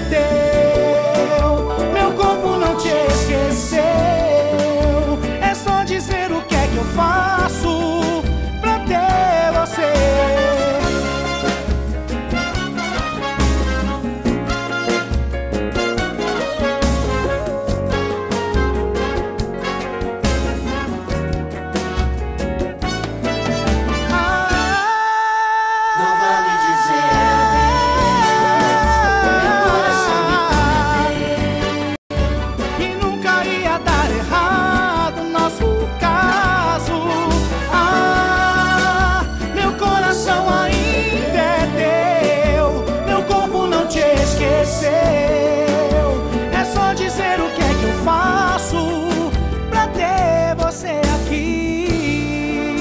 teu, meu corpo não te esqueceu. É só dizer o que é que eu faço pra ter você. É só dizer o que é que eu faço pra ter você aqui.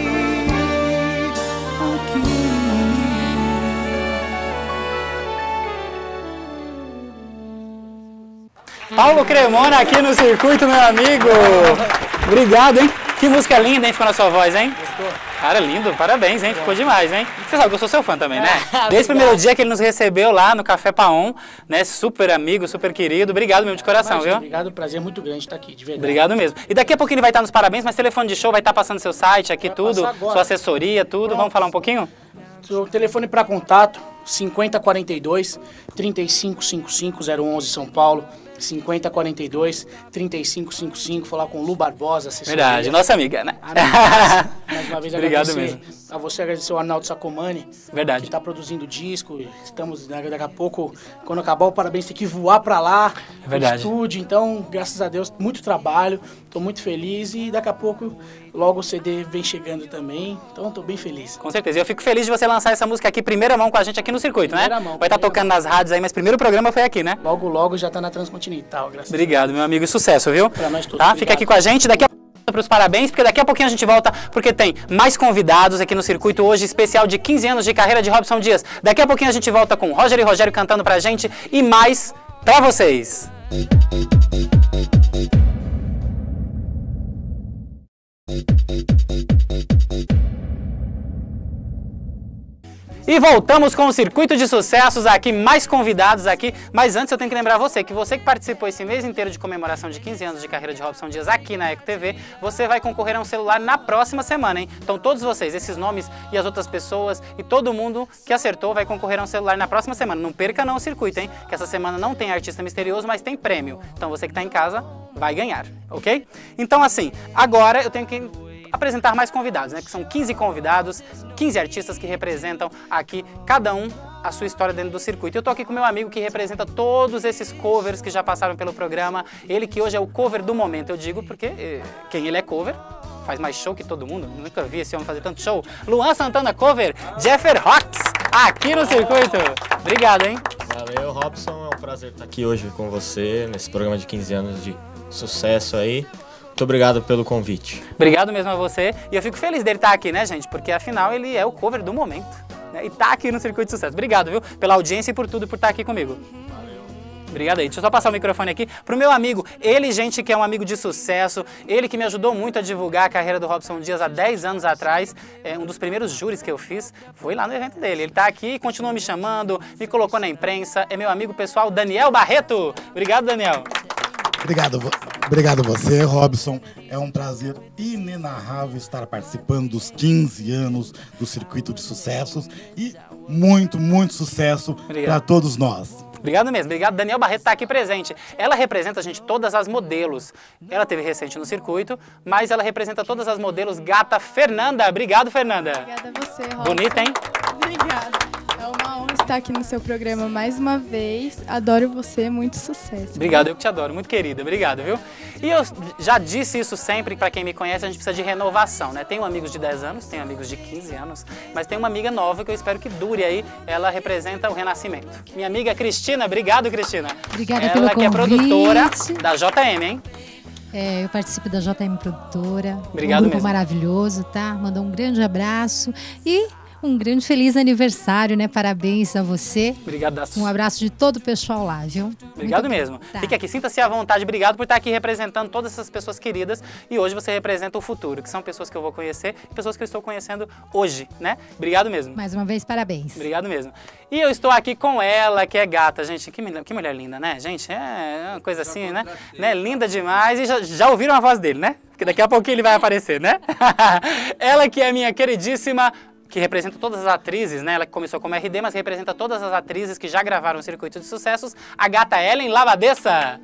Paulo Cremona aqui no circuito, meu amigo. Obrigado, hein? Que música linda, hein? Ficou na sua voz, hein? Gostou? Cara, lindo, parabéns, hein? Ficou demais, hein? Você sabe que eu sou seu fã também, né? Desde o primeiro dia que ele nos recebeu lá no Café Paon, né? Super amigo, super querido. Obrigado mesmo de coração, viu? Obrigado, prazer muito grande estar aqui, de verdade. Obrigado mesmo. E daqui a pouquinho ele vai estar nos parabéns, mas telefone de show vai estar passando seu site aqui, Vai tudo, sua assessoria, tudo. Pronto. Vamos falar um pouquinho? O telefone para contato, 5042 3555 011 São Paulo. 5042 3555, falar com Lu Barbosa, assessoria. Verdade, nossa amiga, né? Mais uma vez Obrigado agradecer mesmo. a você, agradecer o Arnaldo Sacomani, Verdade. que está produzindo disco. Estamos, daqui a pouco, quando acabar o Parabéns, tem que voar para lá, Verdade. no estúdio. Então, graças a Deus, muito trabalho, estou muito feliz e daqui a pouco, logo o CD vem chegando também. Então, estou bem feliz. Com certeza. E eu fico feliz de você lançar essa música aqui, primeira mão com a gente aqui no circuito, Primeira né? mão, Vai estar primeira tocando nas rádios aí, mas primeiro programa foi aqui, né? Logo, logo já está na Transcontinental, graças a Deus. Obrigado, meu amigo, e sucesso, viu? Pra nós todos, Tá? obrigado. Fica aqui com a gente, daqui a pouco para os parabéns, porque daqui a pouquinho a gente volta, porque tem mais convidados aqui no circuito hoje, especial de 15 anos de carreira de Robson Dias. Daqui a pouquinho a gente volta com Roger e Rogério cantando pra gente e mais pra vocês. E voltamos com o Circuito de Sucessos aqui, mais convidados aqui. Mas antes eu tenho que lembrar você que participou esse mês inteiro de comemoração de 15 anos de carreira de Robson Dias aqui na Eco TV, você vai concorrer a um celular na próxima semana, hein? Então todos vocês, esses nomes e as outras pessoas e todo mundo que acertou vai concorrer a um celular na próxima semana. Não perca não o circuito, hein? Que essa semana não tem artista misterioso, mas tem prêmio. Então você que está em casa vai ganhar, ok? Então assim, agora eu tenho que apresentar mais convidados, né? Que são 15 convidados, 15 artistas que representam aqui, cada um a sua história dentro do circuito. Eu tô aqui com meu amigo que representa todos esses covers que já passaram pelo programa, ele que hoje é o cover do momento, eu digo porque quem ele é cover faz mais show que todo mundo, nunca vi esse homem fazer tanto show. Luan Santana cover, Jeffer Rocks, aqui no circuito. Obrigado, hein? Valeu, Robson, é um prazer estar aqui hoje com você, nesse programa de 15 anos de sucesso aí. Muito obrigado pelo convite. Obrigado mesmo a você. E eu fico feliz dele estar aqui, né, gente? Porque afinal ele é o cover do momento, né? E tá aqui no Circuito de Sucesso. Obrigado, viu? Pela audiência e por tudo, por estar aqui comigo. Valeu. Obrigado aí. Deixa eu só passar o microfone aqui pro meu amigo. Ele, gente, que é um amigo de sucesso. Ele que me ajudou muito a divulgar a carreira do Robson Dias há 10 anos atrás. Um dos primeiros júris que eu fiz foi lá no evento dele. Ele tá aqui e continua me chamando, me colocou na imprensa. É meu amigo pessoal, Daniel Barreto. Obrigado, Daniel. Obrigado você, Robson. É um prazer inenarrável estar participando dos 15 anos do Circuito de Sucessos e muito, muito sucesso para todos nós. Obrigado mesmo, obrigado. Daniel Barreto está aqui presente. Ela representa, gente, todas as modelos. Ela teve recente no circuito, mas ela representa todas as modelos. Gata Fernanda. Obrigado, Fernanda. Obrigada a você, Robson. Bonita, hein? Obrigada. É uma honra estar aqui no seu programa mais uma vez. Adoro você, muito sucesso. Obrigado, eu que te adoro, muito querida. Obrigado, viu? E eu já disse isso sempre, para quem me conhece, a gente precisa de renovação, né? Tenho amigos de 10 anos, tenho amigos de 15 anos, mas tem uma amiga nova que eu espero que dure aí. Ela representa o renascimento. Minha amiga Cristina, obrigado, Cristina. Obrigada pelo convite. Ela que é produtora da JM, hein? Eu participo da JM Produtora. Obrigado um grupo mesmo. Maravilhoso, tá? Mandou um grande abraço e um grande feliz aniversário, né? Parabéns a você. Obrigado. Um abraço de todo o pessoal lá, viu? Obrigado mesmo. Tá. Fique aqui, sinta-se à vontade. Obrigado por estar aqui representando todas essas pessoas queridas. E hoje você representa o futuro, que são pessoas que eu vou conhecer e pessoas que eu estou conhecendo hoje, né? Obrigado mesmo. Mais uma vez, parabéns. Obrigado mesmo. E eu estou aqui com ela, que é gata, gente. Que mulher linda, né, gente? É uma coisa assim, né? Linda demais. E já ouviram a voz dele, né? Porque daqui a pouquinho ele vai aparecer, né? Ela que é minha queridíssima, que representa todas as atrizes, né? Ela que começou como RD, mas representa todas as atrizes que já gravaram o Circuito de Sucessos. A gata Ellen Lavadessa.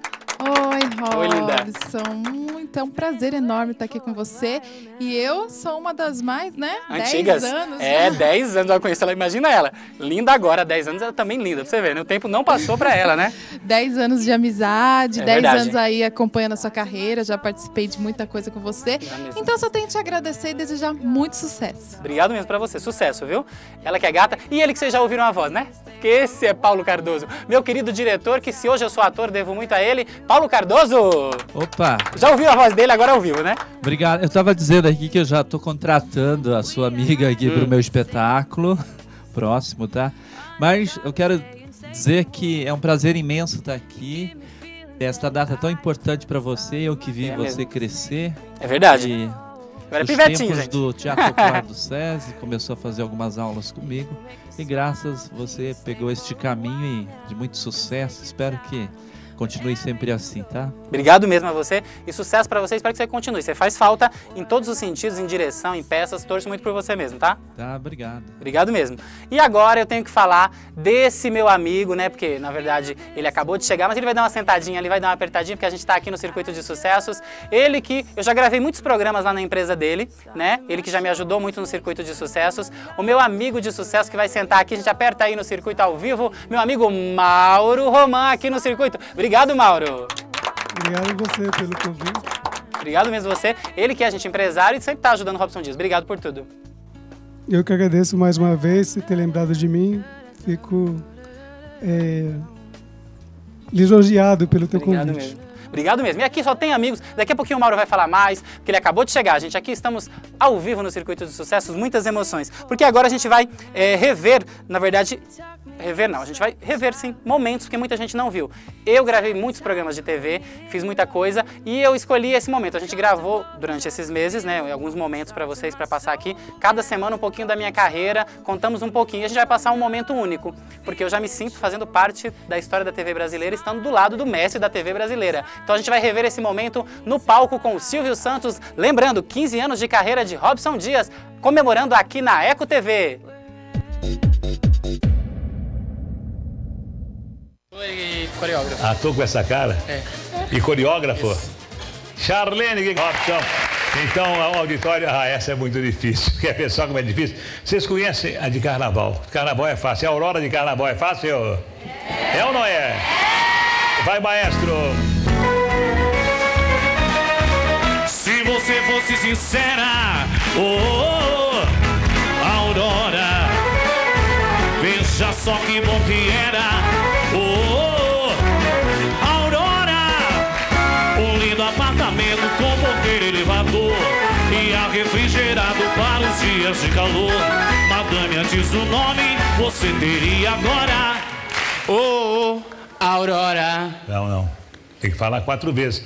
Oi, Oi, linda. Robson. É um prazer enorme estar aqui com você. E eu sou uma das mais, né? Antigas. 10 anos. É, 10 anos eu conheço ela. Imagina ela. Linda agora, 10 anos, ela também linda. Pra você ver, né? O tempo não passou pra ela, né? 10 anos de amizade, É 10 verdade. anos aí acompanhando a sua carreira. Já participei de muita coisa com você. mesmo. Então só tenho que te agradecer e desejar muito sucesso. Obrigado mesmo pra você. Sucesso, viu? Ela que é gata. E ele que vocês já ouviram a voz, né? Que esse é Paulo Cardoso. Meu querido diretor, que se hoje eu sou ator, devo muito a ele. Paulo Cardoso! Opa, Já ouviu a voz dele agora ao vivo, né? obrigado. Eu tava dizendo aqui que eu já tô contratando a sua amiga aqui pro meu espetáculo próximo, tá? Mas eu quero dizer que é um prazer imenso estar aqui. Esta data tão importante pra você, eu que vi É você mesmo. crescer. É verdade. E Eu era os pivetinho, tempos gente. do Teatro Popular do SESI, começou a fazer algumas aulas comigo. E graças você pegou este caminho de muito sucesso. Espero que continue sempre assim, tá? Obrigado mesmo a você e sucesso pra você. Espero que você continue. Você faz falta em todos os sentidos, em direção, em peças. Torço muito por você mesmo, tá? Tá, obrigado. Obrigado mesmo. E agora eu tenho que falar desse meu amigo, né? Porque, na verdade, ele acabou de chegar, mas ele vai dar uma sentadinha ali, vai dar uma apertadinha, porque a gente tá aqui no Circuito de Sucessos. Ele que... Eu já gravei muitos programas lá na empresa dele, né? Ele que já me ajudou muito no Circuito de Sucessos. O meu amigo de sucesso que vai sentar aqui, a gente aperta aí no Circuito ao vivo. Meu amigo Mauro Roman aqui no Circuito. Obrigado, Mauro. Obrigado você pelo convite. Obrigado mesmo você. Ele que é agente empresário e sempre tá ajudando o Robson Dias. Obrigado por tudo. Eu que agradeço mais uma vez por ter lembrado de mim. Fico lisonjeado pelo teu Obrigado convite. mesmo. Obrigado mesmo. E aqui só tem amigos. Daqui a pouquinho o Mauro vai falar mais, porque ele acabou de chegar, gente. Aqui estamos ao vivo no Circuito de Sucessos, muitas emoções. Porque agora a gente vai rever, na verdade... Rever não, a gente vai rever sim momentos que muita gente não viu. Eu gravei muitos programas de TV, fiz muita coisa e eu escolhi esse momento. A gente gravou durante esses meses, né, alguns momentos para vocês, para passar aqui. Cada semana um pouquinho da minha carreira, contamos um pouquinho. E a gente vai passar um momento único, porque eu já me sinto fazendo parte da história da TV brasileira, estando do lado do mestre da TV brasileira. Então a gente vai rever esse momento no palco com o Silvio Santos, lembrando 15 anos de carreira de Robson Dias, comemorando aqui na Eco TV. Oi, coreógrafo. Ah, tô com essa cara? É. E coreógrafo? Isso. Charlene Robson. Então, o auditório... Ah, essa é muito difícil. Quer pensar como é difícil? Vocês conhecem a de carnaval? Carnaval é fácil. A aurora de carnaval é fácil? É ou não é? Vai, maestro. Se você fosse sincera, Aurora, veja só que bom que era. Aurora, um lindo apartamento com porteiro elevador e ar refrigerado para os dias de calor. Madame, antes do nome, você teria agora. Aurora. Não. Tem que falar 4 vezes.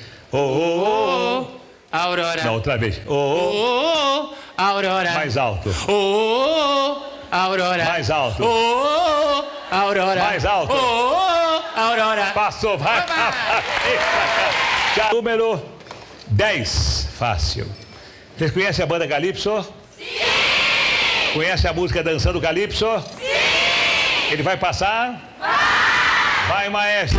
Aurora. Não, outra vez. Aurora. Mais alto. Aurora. Mais alto. Aurora. Mais alto. Aurora. Passou, vai. Número 10. Fácil. Vocês conhecem a banda Calypso? Sim! Conhece a música Dançando Calypso? Sim! Ele vai passar? Vai, maestro!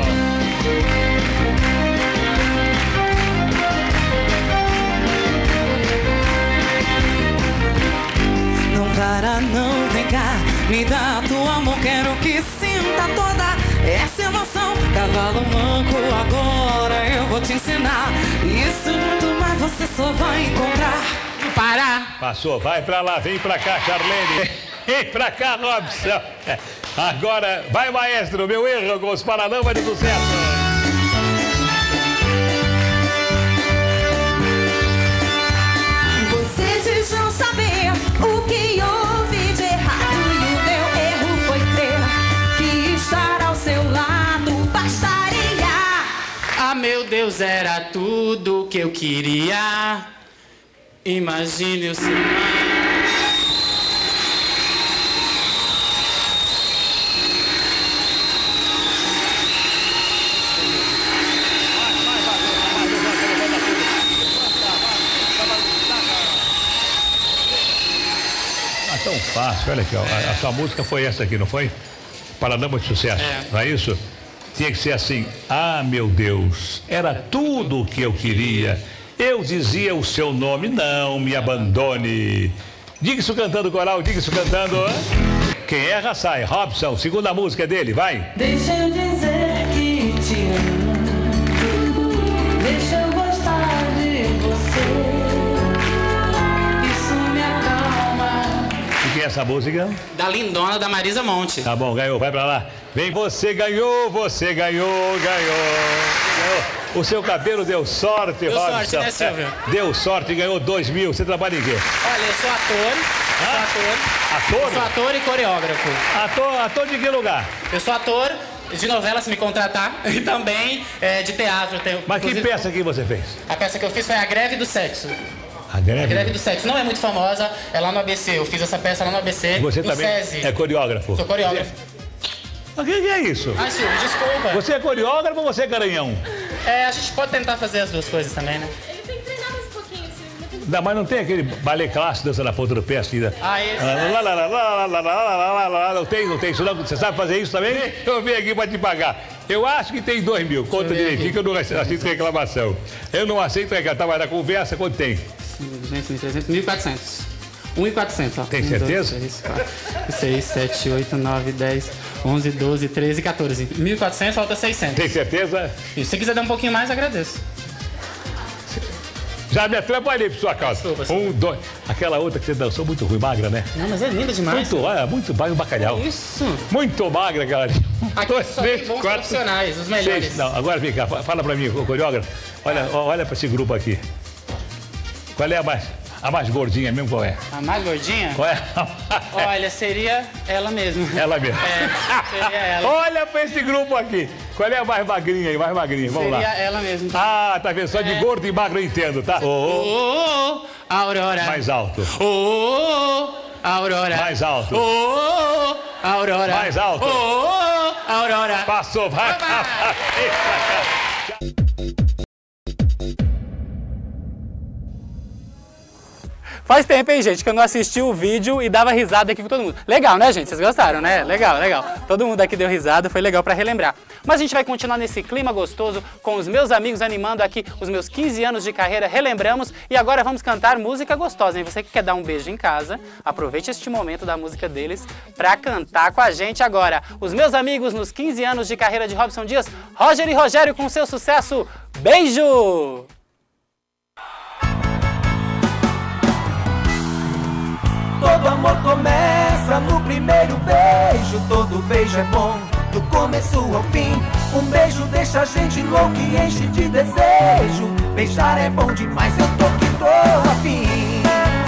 Não para, não, vem cá, me dá tua mão, quero que sinta toda essa emoção. Cavalo manco, agora eu vou te ensinar. Isso e muito mais você só vai encontrar. Para! Passou, vai pra lá, vem pra cá, Charlene. Vem pra cá, Robson. Agora, vai, maestro, meu erro com os Paralamas de Sucesso. Você diz não saber o que houve de meu Deus, era tudo que eu queria. Imagine o seu... Tão fácil, olha aqui, ó. A sua música foi essa aqui, não foi? Paranama de Sucesso, não é isso? Tinha que ser assim: ah, meu Deus, era tudo o que eu queria. Eu dizia o seu nome, não me abandone. Diga isso cantando, coral, diga isso cantando. Quem erra sai. Robson, segunda música dele, vai. Deixa eu dizer que te amo. Deixa eu gostar de você. E quem é essa música? Da lindona da Marisa Monte. Tá bom, ganhou, vai pra lá. Vem, você ganhou, ganhou. O seu cabelo deu sorte, Deu Robson. sorte, né, Silvio? Deu sorte e ganhou 2 mil. Você trabalha em quê? Olha, eu sou ator. Ator? Eu sou ator e coreógrafo. Ator de que lugar? Eu sou ator de novela, se me contratar, e também de teatro. Mas que peça que você fez? A peça que eu fiz foi A Greve do Sexo. A Greve do Sexo. Não é muito famosa, é lá no ABC. Eu fiz essa peça lá no ABC. Você no também SESI. é coreógrafo? Sou coreógrafo. Mas o que é isso? Ah, Silvio, desculpa. Você é coreógrafo ou você é garanhão? A gente pode tentar fazer as duas coisas também, né? Ele tem que treinar mais um pouquinho, assim. Não, mas não tem aquele balé clássico, dança na ponta do pé, assim, né? Ah, esse. Não tem isso não. Você sabe fazer isso também? Eu vim aqui pra te pagar. Eu acho que tem 2 mil. Conta direitinho que eu não aceito reclamação. Eu não aceito reclamação. Tava na conversa, quanto tem? 1.200, 1.300, 1.400. 1.400, ó. Tem certeza? 1, 2, 3, 4, 6, 7, 8, 9, 10, 11, 12, 13, 14. 1.400, falta 600. Tem certeza? E se você quiser dar um pouquinho mais, agradeço. Já me atrapalhei por sua causa. 1, 2. Aquela outra que você dançou, muito ruim, magra, né? Não, mas é linda demais. Muito magra, bacalhau. Isso. Muito magra, galera. Aqui 2, só 3, tem bons 4, profissionais, os melhores. 6. Não, agora vem cá, fala pra mim, o coreógrafo. Olha pra esse grupo aqui. Qual é a mais gordinha mesmo, qual é? A mais gordinha? Qual é? Olha, seria ela mesma. Ela mesma. Seria ela. Olha pra esse grupo aqui. Qual é a mais magrinha aí, mais magrinha? Vamos lá. Seria ela mesma. Ah, tá vendo? Só de gordo e magro eu entendo, tá? Aurora. Mais alto. Aurora. Mais alto. Aurora. Mais alto. Aurora. Passou, vai. Faz tempo, hein, gente, que eu não assisti o vídeo e dava risada aqui com todo mundo. Legal, né, gente? Vocês gostaram, né? Legal. Todo mundo aqui deu risada, foi legal pra relembrar. Mas a gente vai continuar nesse clima gostoso, com os meus amigos animando aqui os meus 15 anos de carreira, relembramos. E agora vamos cantar música gostosa, hein? Você que quer dar um beijo em casa, aproveite este momento da música deles pra cantar com a gente agora. Os meus amigos nos 15 anos de carreira de Robson Dias, Roger e Rogério com seu sucesso. Beijo! Todo amor começa no primeiro beijo. Todo beijo é bom, do começo ao fim. Um beijo deixa a gente louco e enche de desejo. Beijar é bom demais, eu tô que tô afim.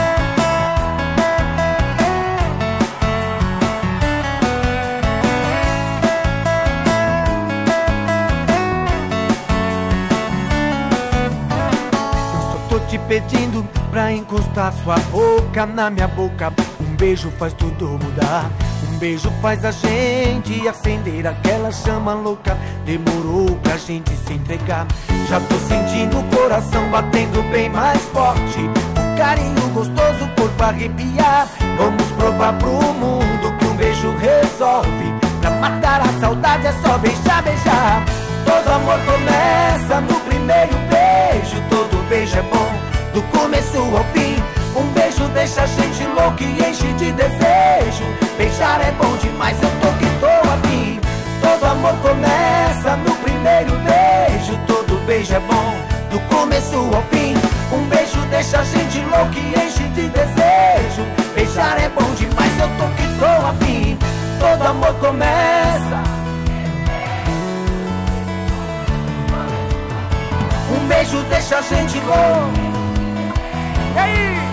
Eu só tô te pedindo pra encostar sua boca na minha boca. Um beijo faz tudo mudar. Um beijo faz a gente acender aquela chama louca. Demorou pra gente se entregar. Já tô sentindo o coração batendo bem mais forte. Um carinho gostoso, o corpo arrepiar. Vamos provar pro mundo que um beijo resolve. Pra matar a saudade é só beijar, beijar. Todo amor começa no primeiro beijo. Todo beijo é bom, do começo ao fim. Um beijo deixa a gente louco e enche de desejo. Beijar é bom demais, eu tô que tô afim. Todo amor começa no primeiro beijo. Todo beijo é bom, do começo ao fim. Um beijo deixa a gente louco e enche de desejo. Beijar é bom demais, eu tô que tô afim. Todo amor começa. Um beijo deixa a gente louco. E aí?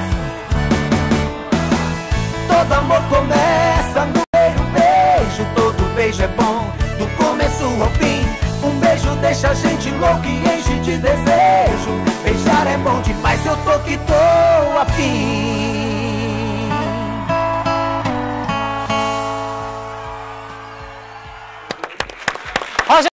Todo amor começa no primeiro beijo. Todo beijo é bom, do começo ao fim. Um beijo deixa a gente louco e enche de desejo. Beijar é bom demais, eu tô que tô afim.